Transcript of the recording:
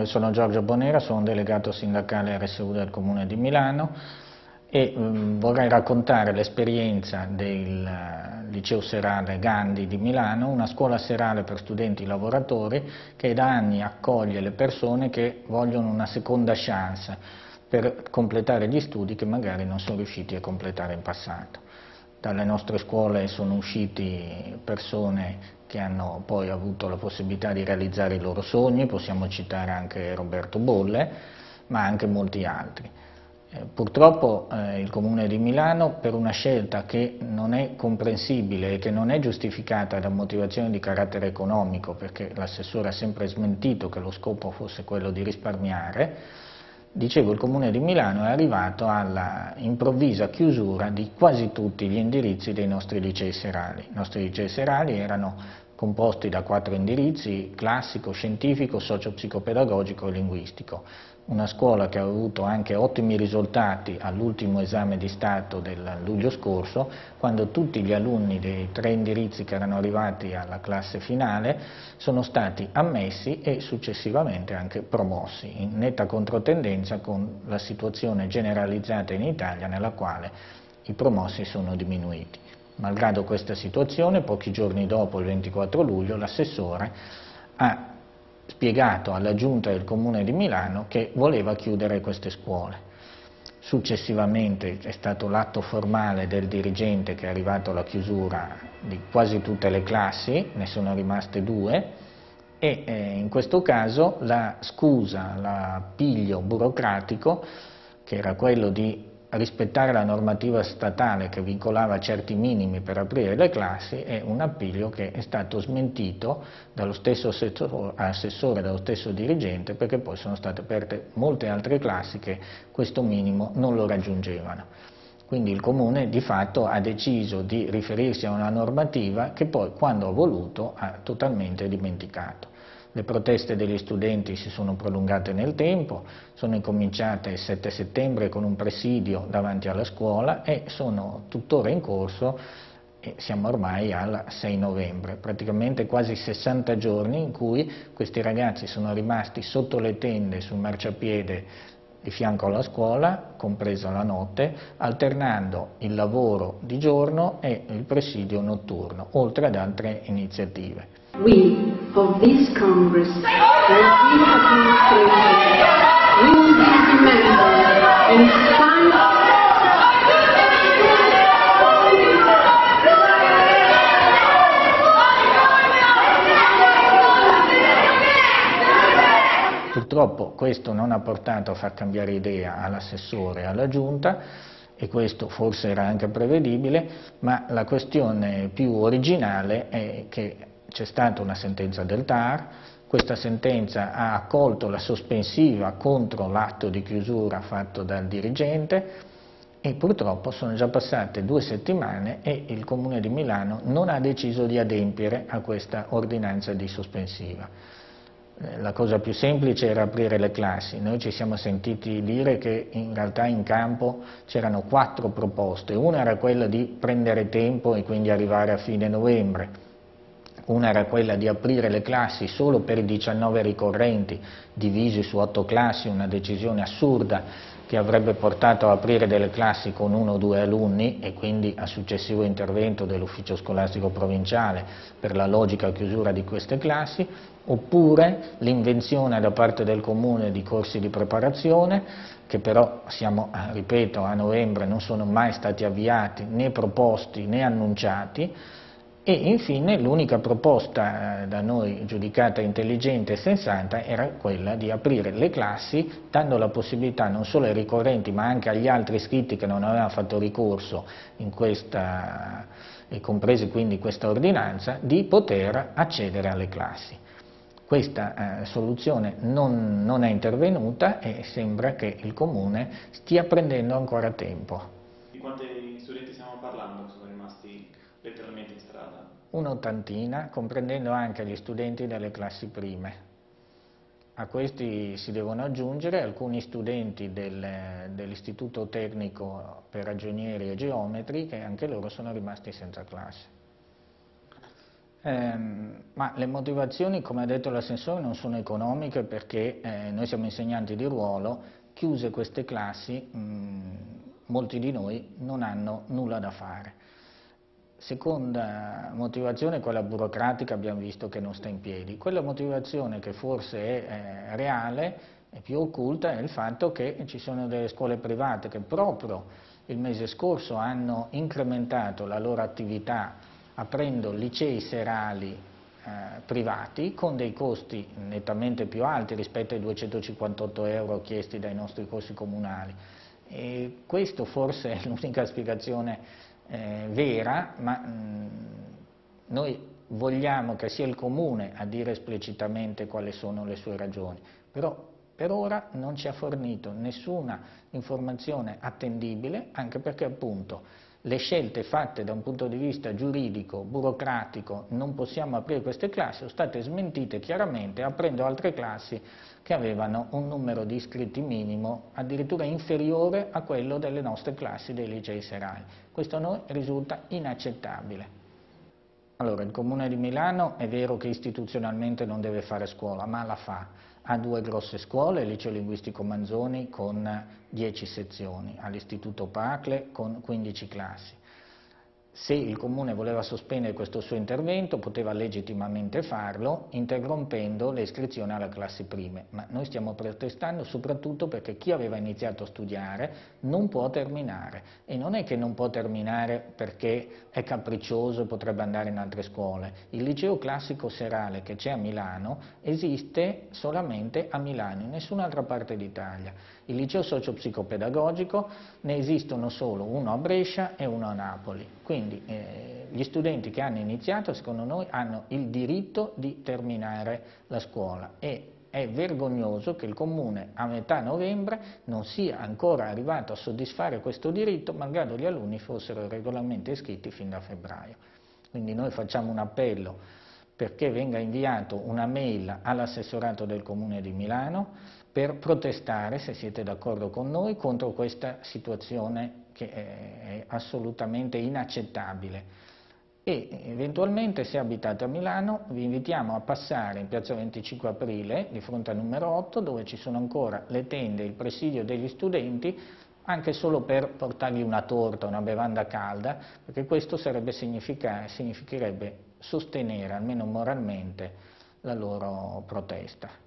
sono Giorgio Bonera, sono delegato sindacale RSU del Comune di Milano e vorrei raccontare l'esperienza del Liceo Serale Gandhi di Milano, una scuola serale per studenti lavoratori che da anni accoglie le persone che vogliono una seconda chance per completare gli studi che magari non sono riusciti a completare in passato. Dalle nostre scuole sono usciti persone che hanno poi avuto la possibilità di realizzare i loro sogni, possiamo citare anche Roberto Bolle, ma anche molti altri. Purtroppo il Comune di Milano, per una scelta che non è comprensibile e che non è giustificata da motivazioni di carattere economico, perché l'assessore ha sempre smentito che lo scopo fosse quello di risparmiare, dicevo, il Comune di Milano è arrivato alla improvvisa chiusura di quasi tutti gli indirizzi dei nostri licei serali. I nostri licei serali erano composti da 4 indirizzi: classico, scientifico, socio-psicopedagogico e linguistico. Una scuola che ha avuto anche ottimi risultati all'ultimo esame di Stato del luglio scorso, quando tutti gli alunni dei 3 indirizzi che erano arrivati alla classe finale sono stati ammessi e successivamente anche promossi, in netta controtendenza con la situazione generalizzata in Italia nella quale i promossi sono diminuiti. Malgrado questa situazione, pochi giorni dopo, il 24 luglio, l'assessore ha spiegato alla Giunta del Comune di Milano che voleva chiudere queste scuole. Successivamente è stato l'atto formale del dirigente che è arrivato alla chiusura di quasi tutte le classi, ne sono rimaste 2, e in questo caso la scusa, l'appiglio burocratico, che era quello di rispettare la normativa statale che vincolava certi minimi per aprire le classi, è un appiglio che è stato smentito dallo stesso assessore, dallo stesso dirigente, perché poi sono state aperte molte altre classi che questo minimo non lo raggiungevano. Quindi il Comune di fatto ha deciso di riferirsi a una normativa che poi, quando ha voluto, ha totalmente dimenticato. Le proteste degli studenti si sono prolungate nel tempo, sono incominciate il 7 settembre con un presidio davanti alla scuola e sono tuttora in corso e siamo ormai al 6 novembre, praticamente quasi 60 giorni in cui questi ragazzi sono rimasti sotto le tende sul marciapiede di fianco alla scuola, compresa la notte, alternando il lavoro di giorno e il presidio notturno, oltre ad altre iniziative. We of this Congress and this administration will be remembered in spite Purtroppo questo non ha portato a far cambiare idea all'assessore e alla Giunta, e questo forse era anche prevedibile, ma la questione più originale è che c'è stata una sentenza del TAR, questa sentenza ha accolto la sospensiva contro l'atto di chiusura fatto dal dirigente e purtroppo sono già passate 2 settimane e il Comune di Milano non ha deciso di adempiere a questa ordinanza di sospensiva. La cosa più semplice era aprire le classi. Noi ci siamo sentiti dire che in realtà in campo c'erano 4 proposte. Una era quella di prendere tempo e quindi arrivare a fine novembre. Una era quella di aprire le classi solo per i 19 ricorrenti, divisi su 8 classi, una decisione assurda che avrebbe portato a aprire delle classi con 1 o 2 alunni e quindi a successivo intervento dell'ufficio scolastico provinciale per la logica chiusura di queste classi, oppure l'invenzione da parte del Comune di corsi di preparazione, che però siamo, ripeto, a novembre non sono mai stati avviati, né proposti né annunciati, e infine l'unica proposta da noi giudicata intelligente e sensata era quella di aprire le classi dando la possibilità non solo ai ricorrenti ma anche agli altri iscritti che non avevano fatto ricorso in questa, e compresi quindi questa ordinanza, di poter accedere alle classi. Questa soluzione non è intervenuta e sembra che il Comune stia prendendo ancora tempo. Di quanti studenti stiamo parlando che sono rimasti letteralmente in strada? Un'ottantina, comprendendo anche gli studenti delle classi prime. A questi si devono aggiungere alcuni studenti dell'Istituto Tecnico per Ragionieri e Geometri che anche loro sono rimasti senza classe. Ma le motivazioni, come ha detto l'assessore, non sono economiche perché noi siamo insegnanti di ruolo, chiuse queste classi, molti di noi non hanno nulla da fare. Seconda motivazione, quella burocratica, abbiamo visto che non sta in piedi. Quella motivazione che forse è reale e più occulta è il fatto che ci sono delle scuole private che proprio il mese scorso hanno incrementato la loro attività aprendo licei serali privati con dei costi nettamente più alti rispetto ai 258 euro chiesti dai nostri corsi comunali. E questo forse è l'unica spiegazione vera, ma noi vogliamo che sia il Comune a dire esplicitamente quali sono le sue ragioni, però per ora non ci ha fornito nessuna informazione attendibile, anche perché appunto le scelte fatte da un punto di vista giuridico, burocratico, non possiamo aprire queste classi, sono state smentite chiaramente aprendo altre classi che avevano un numero di iscritti minimo addirittura inferiore a quello delle nostre classi dei licei serali. Questo a noi risulta inaccettabile. Allora, il Comune di Milano è vero che istituzionalmente non deve fare scuola, ma la fa. Ha due grosse scuole, il Liceo Linguistico Manzoni con 10 sezioni, all'Istituto Pacle con 15 classi. Se il Comune voleva sospendere questo suo intervento poteva legittimamente farlo interrompendo le iscrizioni alle classi prime, ma noi stiamo protestando soprattutto perché chi aveva iniziato a studiare non può terminare e non è che non può terminare perché è capriccioso e potrebbe andare in altre scuole. Il liceo classico serale che c'è a Milano esiste solamente a Milano, in nessun'altra parte d'Italia. Il liceo socio-psicopedagogico ne esistono solo uno a Brescia e uno a Napoli. Quindi gli studenti che hanno iniziato, secondo noi, hanno il diritto di terminare la scuola e è vergognoso che il Comune a metà novembre non sia ancora arrivato a soddisfare questo diritto, malgrado gli alunni fossero regolarmente iscritti fin da febbraio. Quindi noi facciamo un appello perché venga inviato una mail all'assessorato del Comune di Milano per protestare, se siete d'accordo con noi, contro questa situazione che è assolutamente inaccettabile. E eventualmente, se abitate a Milano, vi invitiamo a passare in piazza 25 aprile, di fronte al numero 8, dove ci sono ancora le tende e il presidio degli studenti, anche solo per portargli una torta, una bevanda calda, perché questo significherebbe sostenere, almeno moralmente, la loro protesta.